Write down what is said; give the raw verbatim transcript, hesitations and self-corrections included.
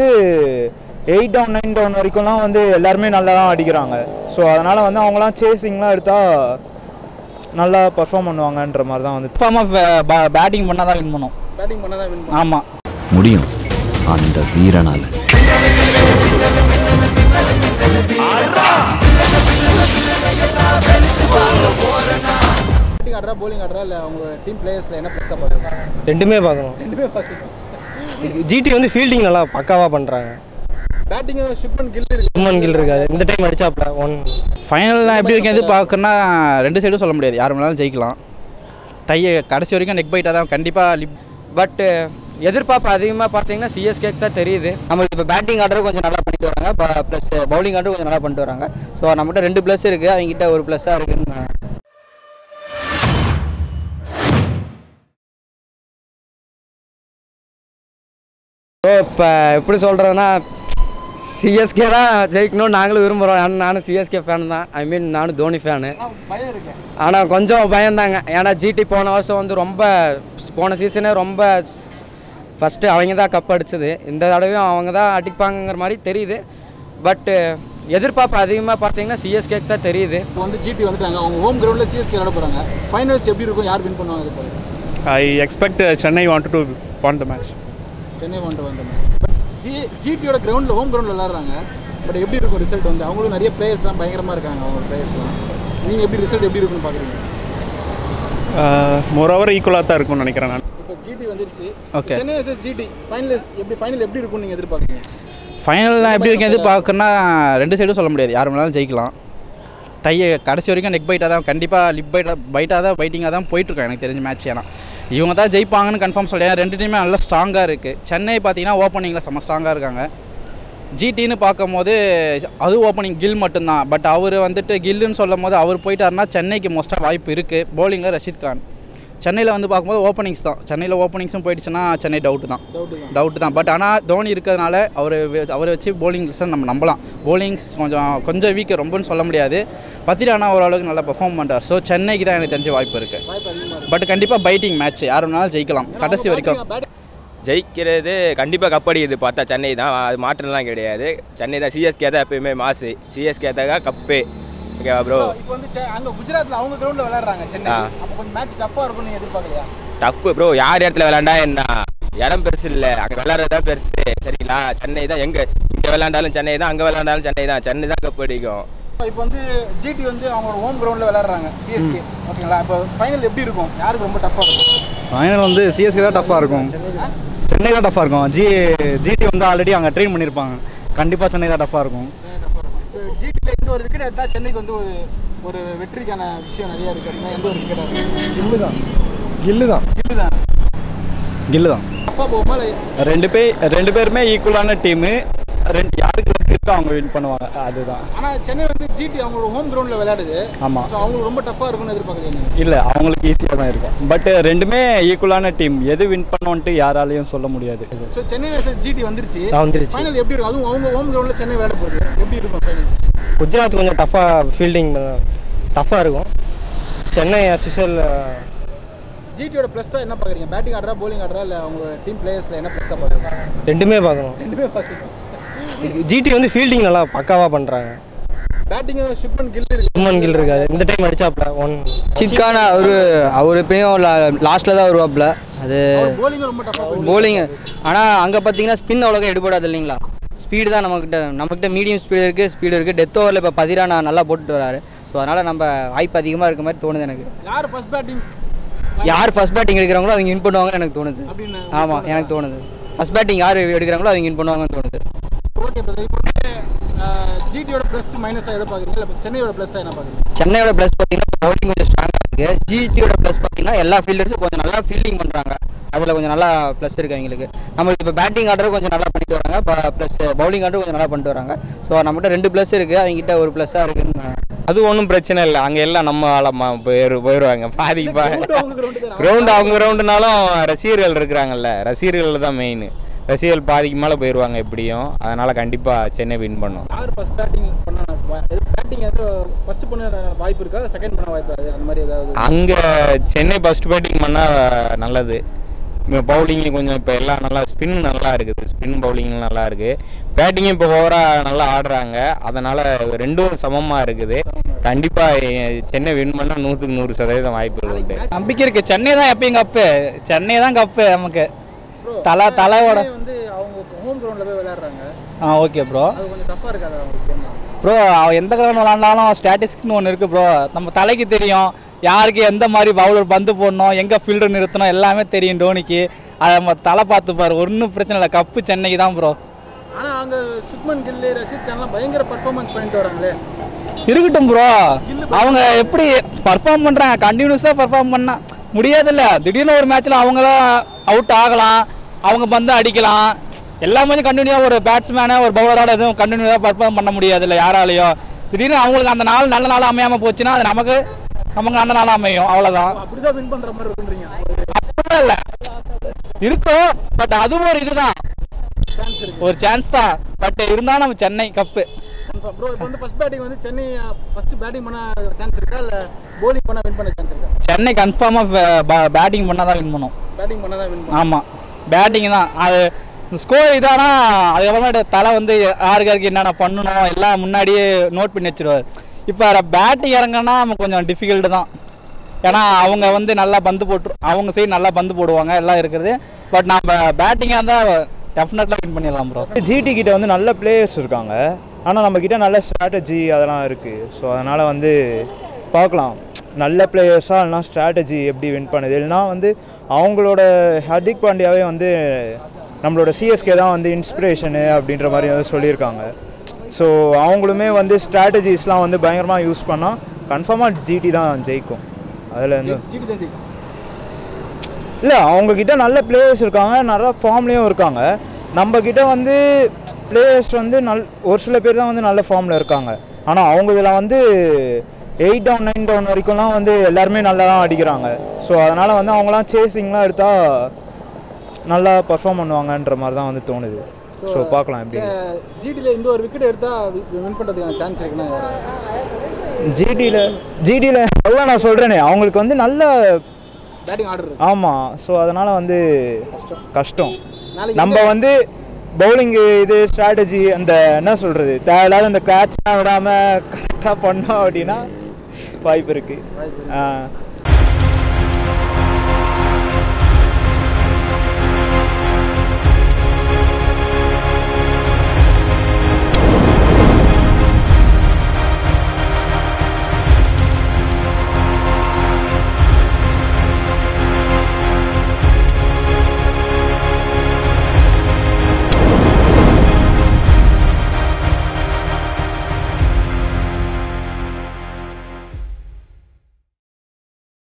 Eight down nine down வரைக்கும்லாம் வந்து எல்லாருமே நல்லா தான் அடிக்கிறாங்க. ஸோ அதனால் வந்து அவங்களாம் சேசிங்லாம் எடுத்தால் நல்லா பர்ஃபார்ம் பண்ணுவாங்கன்ற மாதிரி தான் வந்து பர்ஃபார்மாக பேட்டிங் பண்ணால் தான் வின் பண்ணும். பேட்டிங் பண்ணால் தான் வின் ஆமாம் முடியும் அந்த வீரனால். பேட்டிங் ஆடுறா போலிங் ஆடுறா இல்லை உங்களோட டீம் பிளேயர்ஸில் என்ன ப்ளஸ்ஸாக பார்க்குறாங்க? ரெண்டுமே பார்க்கணும். ரெண்டுமே பார்க்குறோம். ஜிடி வந்து ஃபீல்டிங் நல்லா பக்காவாக பண்ணுறாங்க. பேட்டிங் சுப்மன் கில் இருக்கு. சுப்மன் கில் இருக்காது இந்த டைம் அடிச்சாப்ல ஒன். ஃபைனல்லாம் எப்படி இருக்கு எது பார்க்கணுன்னா ரெண்டு சைடும் சொல்ல முடியாது, யார் வேணாலும் ஜெயிக்கலாம். டையை கடைசி வரைக்கும் நெக் பைட்டாக தான் கண்டிப்பாக லிப். பட்டு எதிர்பார்ப்பு அதிகமாக பார்த்தீங்கன்னா சிஎஸ்கேக்கு தான் தெரியுது. நம்மளுக்கு இப்போ பேட்டிங் ஆர்டர் கொஞ்சம் நல்லா பண்ணிட்டு வராங்க, ப்ளஸ் பவுலிங் ஆர்டர் கொஞ்சம் நல்லா பண்ணிட்டு வராங்க. ஸோ நம்மகிட்ட ரெண்டு ப்ளஸ் இருக்குது, அவங்ககிட்ட ஒரு ப்ளஸ்ஸாக இருக்குன்னு. ஸோ இப்போ எப்படி சொல்கிறதுனா சிஎஸ்கே தான் ஜெயிக்கணும்னு நாங்களும் விரும்புகிறோம். நானும் சிஎஸ்கே ஃபேன் தான், ஐ மீன் நானும் தோனி ஃபேனு. பயம் இருக்கு. ஆனால் கொஞ்சம் பயந்தாங்க, ஏன்னா ஜிடி போன வருஷம் வந்து ரொம்ப போன சீசனே ரொம்ப ஃபஸ்ட்டு அவங்க தான் கப் அடிச்சது. இந்த தடவையும் அவங்க தான் அடிப்பாங்கங்கிற மாதிரி தெரியுது. பட்டு எதிர்பார்ப்பு அதிகமாக பார்த்தீங்கன்னா சிஎஸ்கேக்கு தான் தெரியுது. இப்போ வந்து ஜிடி வந்துட்டாங்க, அவங்க ஹோம் கிரவுண்டில் சிஎஸ்கே விளையாட போகிறாங்க. ஃபைனல்ஸ் எப்படி இருக்கும், யார் வின் பண்ணுவாங்க? இது போய் I expect Chennai wanted to won the match. Chennai want வந்த மேட்ச். பட் ஜி ஜிடியோட கிரவுண்டில் ஹோம் கிரவுண்டில் விளையாடுறாங்க. பட் எப்படி இருக்கும் ரிசல்ட்? வந்து அவங்களும் நிறைய பிளேயர்ஸ்லாம் பயங்கரமாக இருக்காங்க. அவங்க பிளேயர்ஸ்லாம் நீங்கள் எப்படி ரிசல்ட் எப்படி இருக்குன்னு பார்க்குறீங்க? மோரோவர் ஈக்குவலாக தான் இருக்கும்னு நினைக்கிறேன் நான். இப்போ ஜிடி வந்துருச்சு. Okay, Chennai versus GT finals எப்படி ஃபைனல் எப்படி இருக்கும்னு நீங்கள் எதிர்பார்க்குறீங்க? ஃபைனல்லாம் எப்படி இருக்கு எது பார்க்கணுன்னா ரெண்டு சைடும் சொல்ல முடியாது, யார் வேணாலும் ஜெயிக்கலாம். டையை கடைசி வரைக்கும் நெக் பைட்டாக தான் கண்டிப்பாக லிப் பைட்டாக பைட்டாக தான் பைட்டிங்காக தான் போயிட்டுருக்கோம் எனக்கு தெரிஞ்ச மேட்ச். ஏன்னா இவங்க தான் ஜெயிப்பாங்கன்னு கன்ஃபார்ம் சொல்லியா. ரெண்டு டீமே நல்லா ஸ்ட்ராங்காக இருக்குது. சென்னை பார்த்தீங்கன்னா ஓப்பனிங்கில் செம்ம ஸ்ட்ராங்காக இருக்காங்க. ஜிடின்னு பார்க்கும்போது அது ஓப்பனிங் கில் மட்டும்தான். பட் அவர் வந்துட்டு கில்லுன்னு சொல்லும் போது அவர் போயிட்டாருன்னா சென்னைக்கு மோஸ்ட்டாக வாய்ப்பு இருக்குது. பவுலிங்கில் ரஷீத் கான். சென்னையில் வந்து பார்க்கும்போது ஓப்பனிங்ஸ் தான், சென்னையில் ஓப்பனிங்ஸும் போயிடுச்சுன்னா சென்னை டவுட்டு தான் டவுட்டு தான் பட் ஆனால் தோனி இருக்கிறதுனால அவர் அவரை வச்சு பவுலிங் நம்ம நம்பலாம். பவுலிங்ஸ் கொஞ்சம் கொஞ்சம் வீக்கு ரொம்பன்னு சொல்ல முடியாது. பத்திரானா ஓரளவுக்கு நல்லா பெர்ஃபார்ம் பண்ணுறார். ஸோ சென்னைக்கு தான் எனக்கு தெரிஞ்ச வாய்ப்பு இருக்குது. பட் கண்டிப்பாக பைட்டிங் மேட்ச், யார் வேணாலும் ஜெயிக்கலாம் கடைசி வரைக்கும். ஜெயிக்கிறது கண்டிப்பாக கப் அடிக்குது பார்த்தா சென்னை தான், அது மாற்றம்லாம் கிடையாது. சென்னை தான், சிஎஸ்கே தான் எப்பயுமே மாசு, சிஎஸ்கே தான் கப்பு. ஓகேவா ப்ரோ? இப்போ வந்து அங்கே குஜராத்தில் அவங்க கிரவுண்டில் விளையாடுறாங்க சென்னை. அப்போ கொஞ்சம் மேட்ச் டஃப்பாக இருக்கும்னு நீங்கள் எதிர்பார்க்கலையா? டஃப்பு ப்ரோ, யார் இடத்துல விளையாண்டா என்ன, இடம் பெருசு இல்லை, அங்கே விளையாடுறதா பெருசு. சரிங்களா? சென்னை தான், எங்கே இங்கே விளையாண்டாலும் சென்னை தான், அங்கே விளையாண்டாலும் சென்னை தான், சென்னை தான் கப் அடிக்கும். இப்போ வந்து ஜிடி வந்து அவங்களோட ஹோம் கிரவுண்டில் விளையாடுறாங்க சிஎஸ்கே. ஓகேங்களா? இப்போ ஃபைனல் எப்படி இருக்கும், யாருக்கு ரொம்ப டஃப்பாக இருக்கும்? ஃபைனல் வந்து சிஎஸ்கே தான் டஃப்பாக இருக்கும். சென்னை தான் டஃப்பாக இருக்கும். ஜி ஜிடி வந்து ஆல்ரெடி அங்கே ட்ரெயின் பண்ணியிருப்பாங்க. கண்டிப்பாக சென்னை தான் டஃப்பாக இருக்கும். சென்னை டஃப்பாக இருக்கும். ஸோ ஜிடியில் எந்த ஒரு விக்கெட் எடுத்தால் சென்னைக்கு வந்து ஒரு ஒரு வெற்றிக்கான விஷயம் நிறையா இருக்குது. அப்படின்னா எந்த ஒரு விக்கெட்டாக இருக்கும்? கில்லு தான். கில்லு தான் கில்லு தான் கில்லு தான் டஃப்பாக போகுமா? ரெண்டு பேர் ரெண்டு பேருமே ஈக்குவலான டீமு. ரெண்டு யாருக்கு இருக்கோ அவங்க வின் பண்ணுவாங்க, அதுதான். ஆனால் சென்னை வந்து ஜிடி அவங்களோட ஹோம் கிரவுண்டில் விளையாடுது. ஆமாம். ஸோ அவங்களுக்கு ரொம்ப டஃப்பாக இருக்கும்னு எதிர்பார்க்கல? இல்லை, அவங்களுக்கு ஈஸியாக தான் இருக்கும். பட் ரெண்டுமே ஈக்குவலான டீம், எது வின் பண்ணுவோன்ட்டு யாராலையும் சொல்ல முடியாது. ஸோ சென்னை வர்சஸ் ஜிடி வந்துருச்சு. வந்துருச்சு. ஃபைனல் எப்படி இருக்கும்? அதுவும் அவங்க ஹோம் கிரவுண்டில் சென்னை விளையாட போகுது. எப்படி இருக்கும் ஃபைனல்ஸ்? குஜராத் கொஞ்சம் டஃப்பாக ஃபீல்டிங் டஃப்பாக இருக்கும். சென்னை அச்சுசல் ஜிடியோட ப்ளஸ்ஸாக என்ன பார்க்குறீங்க? பேட்டிங் ஆடுறா போலிங் ஆடுறா இல்லை அவங்களோட டீம் பிளேயர்ஸில் என்ன ப்ளஸ்ஸாக பார்க்குறீங்க? ரெண்டுமே பார்க்கணும். ரெண்டுமே பார்க்குறீங்க. ஜிடி வந்து ஃபீல்டிங் நல்லா பக்காவாக பண்ணுறாங்க. பேட்டிங் சுப்மன் கில் இருக்கு. சுப்மன் கில் இருக்காது இந்த டைம் அடிச்சாப்ல ஒன். சிக்கான அவர் அவர் எப்பயும் லாஸ்ட்டில் தான் வருவாப்பில். அது போலிங் ரொம்ப டஃப்பாக போலிங். ஆனால் அங்கே பார்த்தீங்கன்னா ஸ்பின் அவ்வளோக்கா எடுபடாது இல்லைங்களா? ஸ்பீடு தான் நம்மக்கிட்ட நம்மக்கிட்ட மீடியம் ஸ்பீடு இருக்குது, ஸ்பீடு இருக்குது. டெத் ஓவரில் இப்போ பதிரானா நல்லா போட்டுட்டு வராரு. ஸோ அதனால் நம்ம வாய்ப்பு அதிகமாக இருக்க மாதிரி தோணுது எனக்கு. யார் ஃபர்ஸ்ட் பேட்டிங் யார் ஃபர்ஸ்ட் பேட்டிங் எடுக்கிறாங்களோ அவங்க வின் பண்ணுவாங்கன்னு எனக்கு தோணுது. அப்படின்னு ஆமாம், எனக்கு தோணுது. ஃபர்ஸ்ட் பேட்டிங் யார் எடுக்கிறாங்களோ அவங்க வின் பண்ணுவாங்கன்னு தோணுது. Okay brother. இப்போ ஜிடியோட ப்ளஸ் மைனஸாக எதை பார்க்குறீங்க? இல்லை சென்னையோட ப்ளஸ்ஸாக என்ன பார்க்குறீங்க? சென்னையோட ப்ளஸ் பார்த்தீங்கன்னா பவுலிங் கொஞ்சம் ஸ்ட்ராங்காக இருக்குது. ஜிடியோட ப்ளஸ் பார்த்தீங்கன்னா எல்லா ஃபீல்டர்ஸும் கொஞ்சம் நல்லா ஃபீல்டிங் பண்ணுறாங்க. அதில் கொஞ்சம் நல்லா ப்ளஸ் இருக்குது அவங்களுக்கு. நம்மளுக்கு இப்போ பேட்டிங் ஆர்டர் கொஞ்சம் நல்லா பண்ணிட்டு வராங்க, ப்ளஸ் பவுலிங் ஆர்டர் கொஞ்சம் நல்லா பண்ணிட்டு வராங்க. ஸோ நம்மகிட்ட ரெண்டு ப்ளஸ் இருக்குது, அவங்ககிட்ட ஒரு ப்ளஸ்ஸாக இருக்குன்னு. அது ஒன்றும் பிரச்சனை இல்லை, அங்கே எல்லாம் நம்ம ஆளம்மா போயிரு போயிடுவாங்க பாதிக்கு பா. கிரவுண்டு அவங்க கிரவுண்டுனாலும் ரசிகர்கள் இருக்கிறாங்கல்ல, ரசிகர்கள் தான் மெயின். ரசிகர்கள் பாதிக்கு மேலே போயிடுவாங்க எப்படியும். அதனால் கண்டிப்பாக சென்னை வின் பண்ணும். யார் ஃபர்ஸ்ட் பேட்டிங் பண்ண பேட்டிங் எது ஃபர்ஸ்ட் பண்ண வாய்ப்பு இருக்கா, செகண்ட் பண்ண வாய்ப்பு அது அந்த மாதிரி ஏதாவது? அங்கே சென்னை ஃபர்ஸ்ட் பேட்டிங் பண்ணால் நல்லது. பவுலிங்கு கொஞ்சம் இப்போ எல்லாம் நல்லா ஸ்பின் நல்லா இருக்குது, ஸ்பின் பவுலிங் நல்லா இருக்குது. பேட்டிங்கும் இப்போ ஓவராக நல்லா ஆடுறாங்க. அதனால் ரெண்டும் சமமாக இருக்குது. கண்டிப்பாக சென்னை வின் பண்ணால் நூற்றுக்கு நூறு சதவீதம் வாய்ப்புகள் உண்டு. நம்பிக்கை இருக்குது. சென்னை தான் எப்பயும் கப்பு, சென்னை தான் கப்பு நமக்கு. தலை தலையோட வந்து அவங்க ஹோம் கிரவுண்டில் போய் விளையாடுறாங்க. Ah okay bro. அது கொஞ்சம் டஃப்பாக இருக்காது அவங்களுக்கு ப்ரோ. அவன் எந்த கிரவுண்ட் விளாண்டாலும் ஸ்டாட்டிஸ்டிக்ஸ்னு ஒன்று இருக்குது ப்ரோ. நம்ம தலைக்கு தெரியும் யாருக்கு எந்த மாதிரி பவுலர் பந்து போடணும், எங்கே ஃபீல்டர் நிறுத்தணும் எல்லாமே தெரியும் டோனிக்கு. அதை நம்ம தலை பார்த்துப்பார், ஒன்றும் பிரச்சனை இல்லை. கப்பு சென்னைக்கு தான் ப்ரோ. ஆனால் அங்கே சுக்மன் கில்லு, ரஷீத் கான்லாம் பயங்கர பர்ஃபார்மன்ஸ் பண்ணிட்டு வராங்களே. இருக்கட்டும் ப்ரோ, அவங்க எப்படி பர்ஃபார்ம் பண்ணுறாங்க, கண்டினியூஸாக பர்ஃபார்ம் பண்ணால் முடியாதுல்ல. திடீர்னு ஒரு மேட்ச்சில் அவங்களாம் அவுட் ஆகலாம், அவங்க பந்து அடிக்கலாம். எல்லாமே கண்டினியூவாக ஒரு பேட்ஸ்மேனை ஒரு பவுலரோட எதுவும் கண்டினியூவாக பர்ஃபார்ம் பண்ண முடியாதுல்ல யாராலையும். திடீர்னு அவங்களுக்கு அந்த நாள் நல்ல நாள் அமையாமல் போச்சுன்னா அது நமக்கு நமக்கு அந்த நாள் அமையும், அவ்வளோதான். அப்படிதான் வின் பண்ணுற மாதிரி இருக்குன்றீங்க? அப்படிதான் இல்லை இருக்கும், பட் அதுவும் ஒரு இதுதான், ஒரு சான்ஸ் தான். பட் இருந்தாலும் நம்ம சென்னை கப்பு. ப்ரோ இப்போ வந்து ஃபர்ஸ்ட் பேட்டிங் வந்து சென்னை ஃபர்ஸ்ட் பேட்டிங் பண்ண சான்ஸ் இருக்கா இல்லை போலிங் பண்ண வின் பண்ண சான்ஸ் இருக்கா? சென்னை கன்ஃபார்மாக பேட்டிங் பண்ணால் தான் வின் பண்ணும். பேட்டிங் பண்ண தான் வின் பண்ணும். ஆமாம், பேட்டிங் தான். அது ஸ்கோர் இதானா அதுக்கப்புறமா தலை வந்து யாருக்கு யாருக்கு என்னென்ன பண்ணணும் எல்லாம் முன்னாடியே நோட் பண்ணி வச்சுருவார். இப்போ பேட்டிங் இறங்கன்னா நம்ம கொஞ்சம் டிஃபிகல்ட்டு தான். ஏன்னா அவங்க வந்து நல்லா பந்து போட்டு அவங்க சைடு நல்லா பந்து போடுவாங்க எல்லாம் இருக்கிறது. பட் நம்ம பேட்டிங்காக இருந்தால் டெஃபினெட்லாக வின் பண்ணிடலாம் ப்ரோ. ஜிடி கிட்ட வந்து நல்ல பிளேயர்ஸ் இருக்காங்க, ஆனால் நம்மக்கிட்ட நல்ல ஸ்ட்ராட்டஜி அதெல்லாம் இருக்குது. ஸோ அதனால் வந்து பார்க்கலாம் நல்ல பிளேயர்ஸாக இல்லைனா ஸ்ட்ராட்டஜி எப்படி வின் பண்ணுது. இல்லைனா வந்து அவங்களோட ஹர்திக் பாண்டியாவே வந்து நம்மளோட சிஎஸ்கே தான் வந்து இன்ஸ்பிரேஷனு அப்படின்ற மாதிரி வந்து சொல்லியிருக்காங்க. ஸோ அவங்களுமே வந்து ஸ்ட்ராட்டஜிஸ்லாம் வந்து பயங்கரமாக யூஸ் பண்ணால் கன்ஃபார்மாக ஜிடி தான் ஜெயிக்கும். அதில் வந்து ஜிடி தான் ஜெயிக்கும் இல்லை, அவங்கக்கிட்ட நல்ல பிளேயர்ஸ் இருக்காங்க, நல்ல ஃபார்ம்லேயும் இருக்காங்க. நம்மக்கிட்ட வந்து பிளேயர்ஸ் வந்து நல் ஒரு சில பேர் தான் வந்து நல்ல ஃபார்மில் இருக்காங்க. ஆனால் அவங்க இதில் வந்து எயிட் டவுன் நைன் டவுன் வரைக்கும்லாம் வந்து எல்லாருமே நல்லா தான் அடிக்கிறாங்க. ஸோ அதனால் வந்து அவங்களாம் சேசிங்லாம் எடுத்தால் நல்லா பர்ஃபார்ம் பண்ணுவாங்கன்ற மாதிரி தான் வந்து தோணுது. ஸோ பார்க்கலாம் எப்படி. ஜிடியில் இந்த ஒரு விக்கெட் எடுத்தால் வின் பண்ணுறதுக்கான சான்ஸ் இருக்குன்னா ஜிடியில் ஜிடியில் அதான் நான் சொல்கிறேனே, அவங்களுக்கு வந்து நல்ல பேட்டிங் ஆர்டர். ஆமாம். ஸோ அதனால் வந்து கஷ்டம். நம்ம வந்து பவுலிங்கு இது ஸ்ட்ராட்டஜி அந்த என்ன சொல்கிறது தேவையில்லாத அந்த கேட்ச்லாம் விடாமல் கரெக்டாக பண்ணோம் அப்படின்னா வாய்ப்பு இருக்குது.